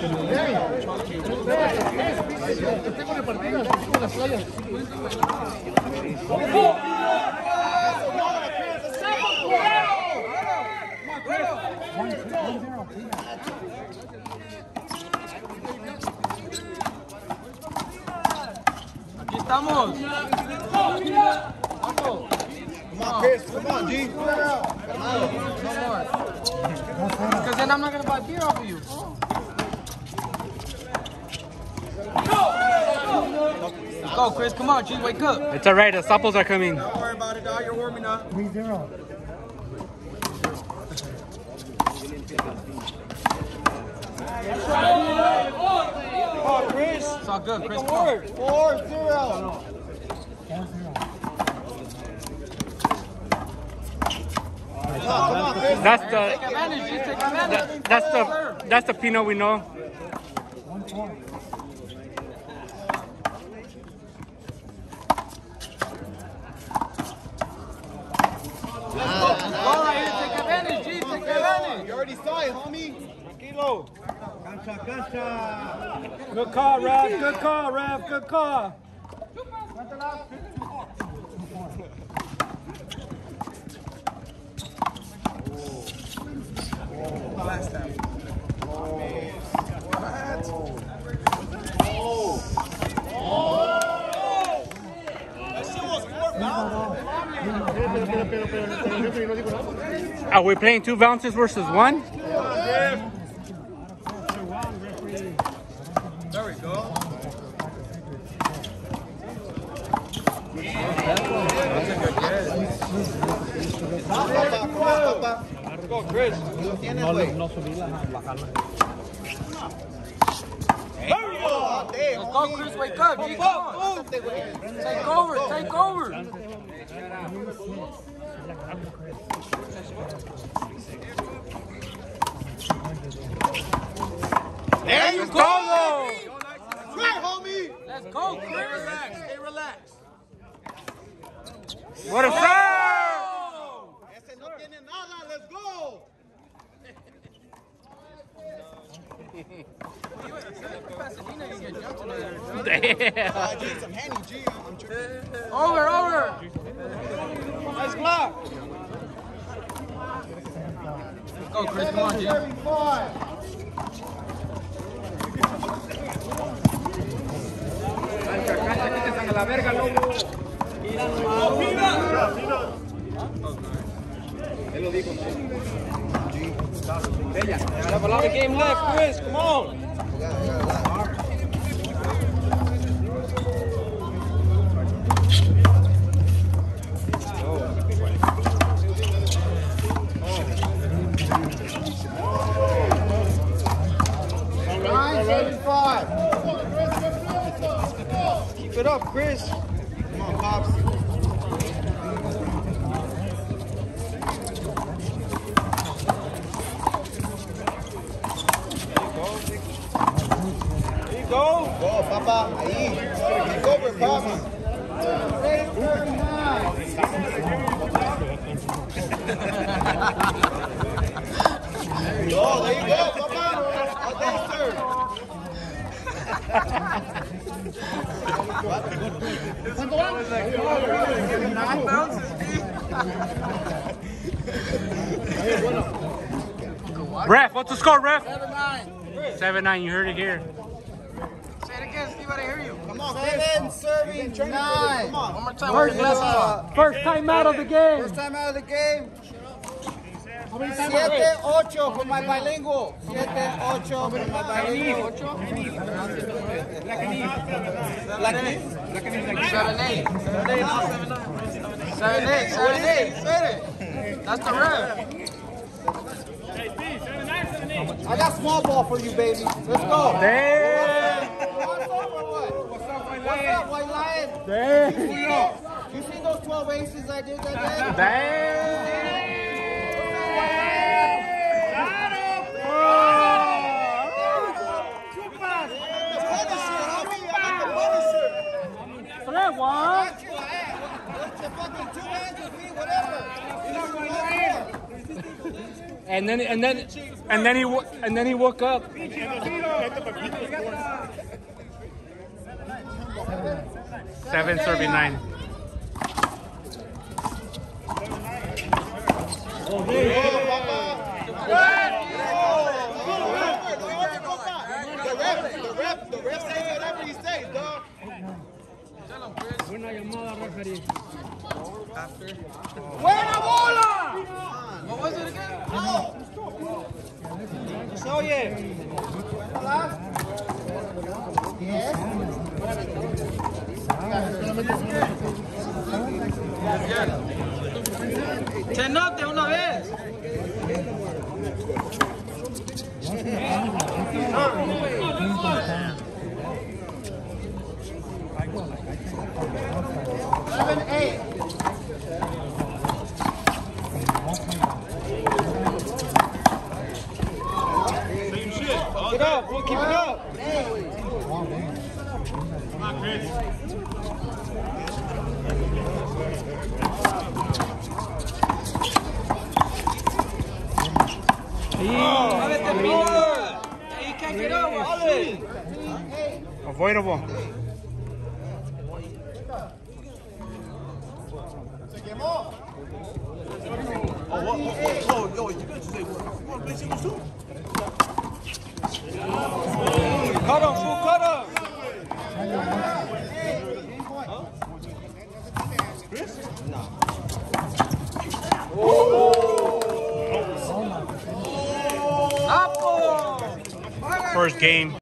Aquí estamos. Come on, Chris. Come on, G. No more. Because then I'm not going to buy beer off of you. Go, Chris. Come on, G. Wake up. It's all right. The supples are coming. Don't worry about it, dog. You're warming up. 3-0. Come on, Chris. It's all good, Chris. Come on. 4-0. Come on, Chris. That's Take the advantage, G. Take advantage. that's the Pinot we know. 1-4. Go right here. Take advantage, G. Take advantage. You already saw it, homie. Tranquilo. Good call, Rev. Good call, Rev. Good call. Last time. That shit was 4 pounds. Are we playing 2 bounces versus 1? There we go. That's a good guess. Let's go, Chris. There we go. Let's go, Chris. Wake up, G. Come on. Take over. Take over. There you go. Right, homie. Let's go, Chris. Stay relaxed. What a serve! Ese no tiene nada. Let's go. Pasadena, you get jumped tonight. Damn. I need some Henny, G. I'm tripping. Over. Nice block. Let's go, Chris. Come on, G. 35. La verga, Lobo. Él lo dijo. Bella. Have a lot of game left, Chris. Come on. Keep it up, Chris. Come on, Pops. There you go. Go, Papa. Ahí. Take over, Pops. Oh, there you go, Papa. All day, sir. Ref, what's the score, Ref? 7-9. 7-9. You heard it here. Say it again, Steve. I didn't hear you. Come on, 7 serving 9. Come on. One more time. Where's the glasses on? First time out of the game. First time out of the game. 7-8 for my bilingual. 7-8 for my bilingual. 7-8. Said it. That's the ref. I got small ball for you, baby. Let's go. Damn. What's up, White Lion? Damn. You see those 12 aces I did that day? Damn. And then And then he woke up. 7 serving 9. The ref says whatever he says, dog. Buena llamada, referee. ¡Buena bola! What was it again? Se oye. Chenote una vez. Keep it up. We'll keep it up. He can't get over. Avoidable. Cut him, fool, cut him. First game.